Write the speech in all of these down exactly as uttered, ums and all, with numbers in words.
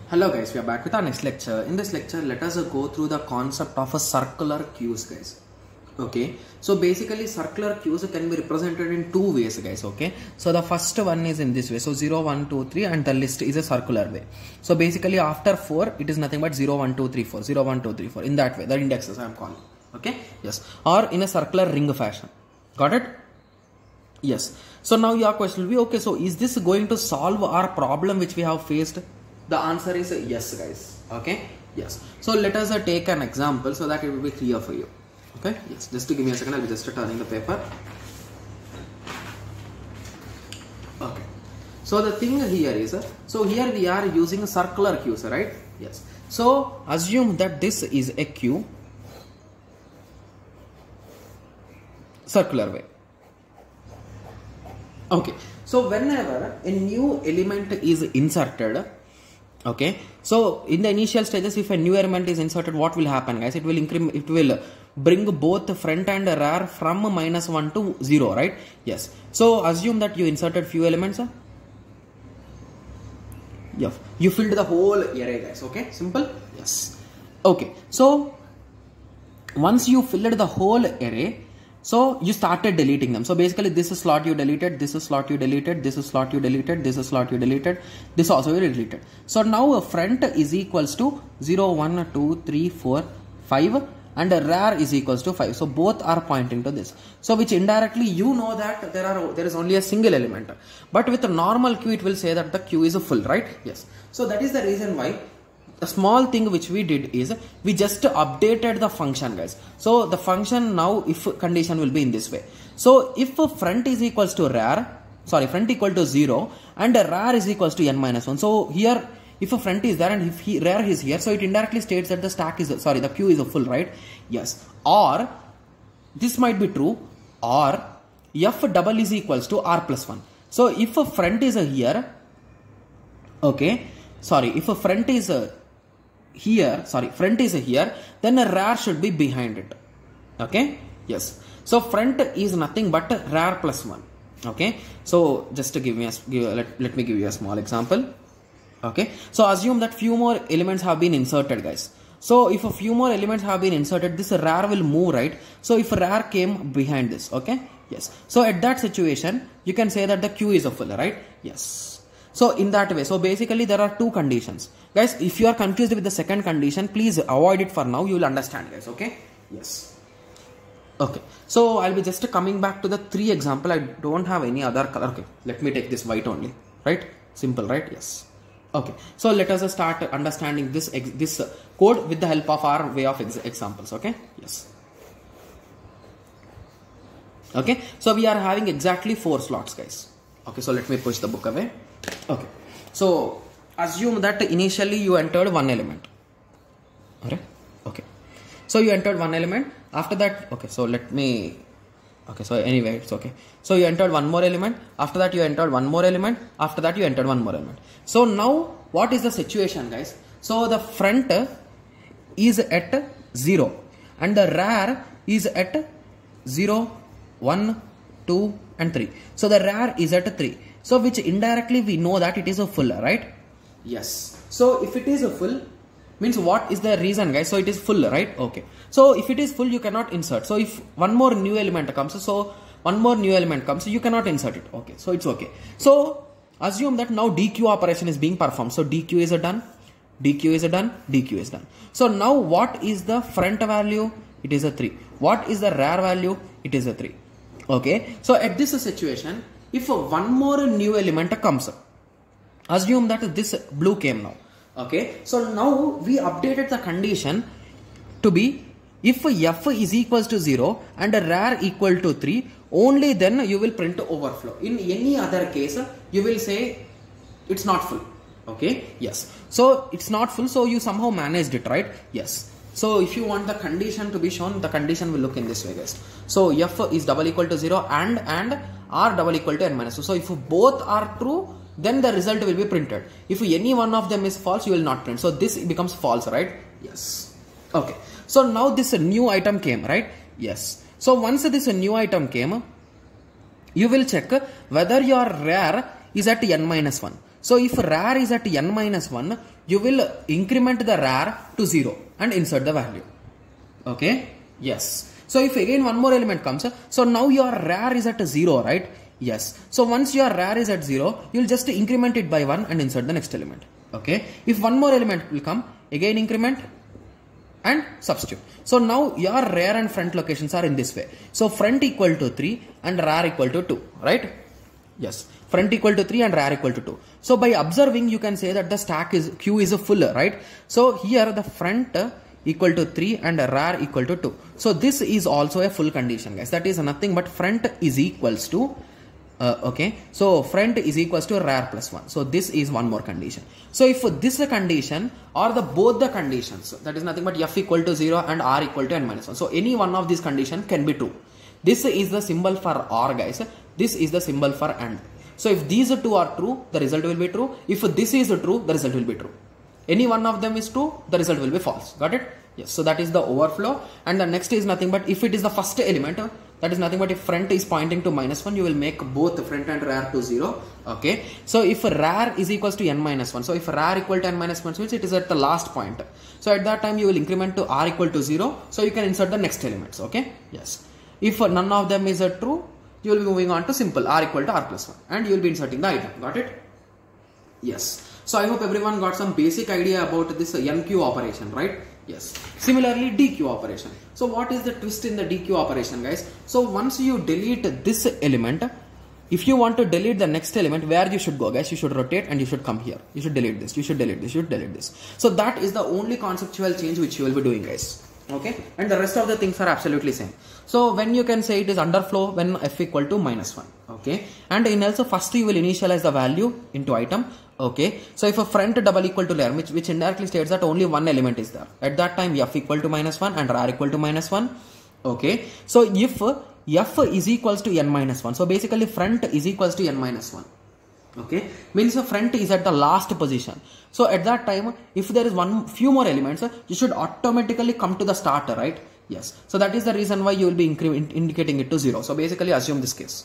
Hello guys, we are back with our next lecture. In this lecture, let us go through the concept of a circular queues, guys. Okay, so basically circular queues can be represented in two ways, guys. Okay, so the first one is in this way, so zero, one, two, three, and the list is a circular way. So basically after four, it is nothing but zero, one, two, three, four, zero, one, two, three, four. In that way, the indexes I am calling. Okay, yes, or in a circular ring fashion. Got it? Yes. So now your question will be, okay, so is this going to solve our problem which we have faced? The answer is yes, guys. Okay, yes. So let us uh, take an example so that it will be clear for you. Okay, yes, just to give me a second, I'll be just turning the paper. Okay, so the thing here is, uh, so here we are using a circular queues, right? Yes. So assume that this is a queue, circular way. Okay, so whenever a new element is inserted, okay, so in the initial stages, if a new element is inserted, what will happen, guys? It will increment, it will bring both front and rear from minus one to zero, right? Yes. So assume that you inserted few elements. Yeah, you filled the whole array, guys. Okay, simple. Yes. Okay, so once you filled the whole array, so you started deleting them. So basically this is slot you deleted, this is slot you deleted, this is slot you deleted, this is slot you deleted, this also you deleted. So now a front is equals to zero, one, two, three, four, five, and a rear is equals to five. So both are pointing to this. So which indirectly you know that there are there is only a single element. But with a normal queue it will say that the queue is full, right? Yes. So that is the reason why a small thing which we did is we just updated the function, guys. So the function now if condition will be in this way. So if front is equals to rear, sorry, front equal to zero and rear is equals to n minus one. So here if a front is there and if he, rear is here, so it indirectly states that the stack is, sorry, the queue is full, right? Yes. Or this might be true, or f double is equals to r plus one. So if a front is here, okay, sorry, if a front is a here, sorry, front is here, then a rear should be behind it. Okay, yes. So front is nothing but rear plus one. Okay, so just to give me a give, let, let me give you a small example. Okay, so assume that few more elements have been inserted, guys. So if a few more elements have been inserted, this rear will move, right? So if rear came behind this, okay, yes. So at that situation, you can say that the queue is a full, right? Yes. So in that way, so basically there are two conditions, guys. If you are confused with the second condition, please avoid it for now. You will understand, guys. Okay. Yes. Okay. So I'll be just coming back to the three example. I don't have any other color. Okay. Let me take this white only. Right. Simple, right? Yes. Okay. So let us start understanding this this code with the help of our way of ex examples. Okay. Yes. Okay. So we are having exactly four slots, guys. Okay. So let me push the book away. Okay, so assume that initially you entered one element. Alright, okay, so you entered one element. After that, okay, so let me, okay, so anyway, it's okay. So you entered one more element. After that, you entered one more element. After that, you entered one more element. So now, what is the situation, guys? So the front is at zero and the rear is at zero, one, two, and three. So the rear is at three. So which indirectly we know that it is a full, right? Yes. So if it is a full, means what is the reason, guys? So it is full, right? Okay. So if it is full, you cannot insert. So if one more new element comes, so one more new element comes, you cannot insert it. Okay. So it's okay. So assume that now D Q operation is being performed. So D Q is done. D Q is done. D Q is done. So now what is the front value? It is a three. What is the rear value? It is a three. Okay. So at this situation, if one more new element comes, assume that this blue came now. Okay, so now we updated the condition to be if f is equals to zero and rear equal to three, only then you will print overflow. In any other case, you will say it's not full. Okay, yes. So it's not full, so you somehow managed it, right? Yes. So if you want the condition to be shown, the condition will look in this way, guys. So f is double equal to zero and and r double equal to n minus two. So if both are true, then the result will be printed. If any one of them is false, you will not print. So this becomes false, right? Yes. Okay. So now this new item came, right? Yes. So once this new item came, you will check whether your rear is at n minus one. So if rar is at n minus one, you will increment the rar to zero and insert the value. Okay, yes. So if again one more element comes, so now your rar is at zero, right? Yes. So once your rar is at zero, you'll just increment it by one and insert the next element. Okay. If one more element will come, again increment and substitute. So now your rar and front locations are in this way. So front equal to three and rar equal to two, right? Yes. Front equal to three and rar equal to two. So by observing, you can say that the stack is Q is a full, right? So here the front equal to three and rar equal to two. So this is also a full condition, guys. That is nothing but front is equals to Uh, okay, so front is equals to rar plus one. So this is one more condition. So if this is a condition or the both the conditions, that is nothing but f equal to zero and r equal to n minus one. So any one of these conditions can be true. This is the symbol for or, guys. This is the symbol for and. So if these two are true, the result will be true. If this is true, the result will be true. Any one of them is true, the result will be false. Got it? Yes. So that is the overflow. And the next is nothing but if it is the first element, that is nothing but if front is pointing to minus one, you will make both front and rar to zero. Okay. So if rar is equals to n minus one, so if rar equal to n minus one means it is at the last point. So at that time you will increment to r equal to zero. So you can insert the next elements. Okay. Yes. If none of them is a true, you will be moving on to simple r equal to r plus one and you will be inserting the item. Got it? Yes. So I hope everyone got some basic idea about this N Q operation, right? Yes. Similarly, D Q operation. So what is the twist in the D Q operation, guys? So once you delete this element, if you want to delete the next element, where you should go, guys? You should rotate and you should come here. You should delete this. You should delete this. You should delete this. So that is the only conceptual change which you will be doing, guys. Okay. And the rest of the things are absolutely same. So when you can say it is underflow when f equal to minus one. Okay. And in also first you will initialize the value into item. Okay. So if a front double equal to lar, which, which indirectly states that only one element is there. At that time f equal to minus one and rar equal to minus one. Okay. So if f is equals to n minus one. So basically front is equals to n minus one. Okay. Means the front is at the last position. So at that time, if there is one few more elements, you should automatically come to the starter, right? Yes. So that is the reason why you will be indicating it to zero. So basically assume this case.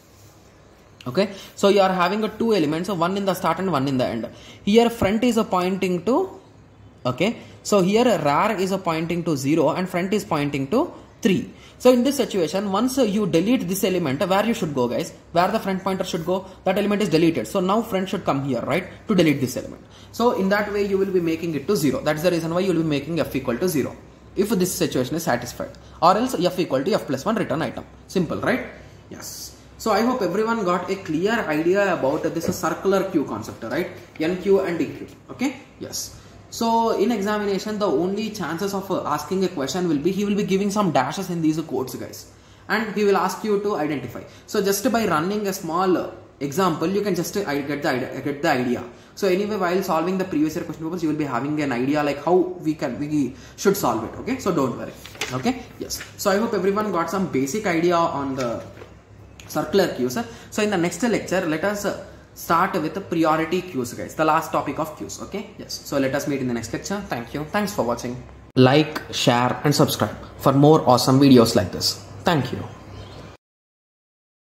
Okay. So you are having a two elements, one in the start and one in the end. Here front is a pointing to, okay. So here rar is a pointing to zero and front is pointing to three. So in this situation, once you delete this element, where you should go, guys? Where the front pointer should go, that element is deleted. So now front should come here, right? To delete this element. So in that way, you will be making it to zero. That's the reason why you will be making f equal to zero. If this situation is satisfied, or else f equal to f plus one return item. Simple, right? Yes. So I hope everyone got a clear idea about this circular queue concept, right? N Q and D Q. Okay. Yes. So in examination, the only chances of uh, asking a question will be, he will be giving some dashes in these codes, guys. And he will ask you to identify. So just by running a small uh, example, you can just uh, get, the idea, get the idea. So anyway, while solving the previous year question papers, you will be having an idea like how we can, we should solve it. Okay. So don't worry. Okay. Yes. So I hope everyone got some basic idea on the circular queues. So in the next lecture, let us uh, start with the priority queues, guys. The last topic of queues. Okay. Yes. So let us meet in the next lecture. Thank you. Thanks for watching. Like, share and subscribe for more awesome videos like this. Thank you.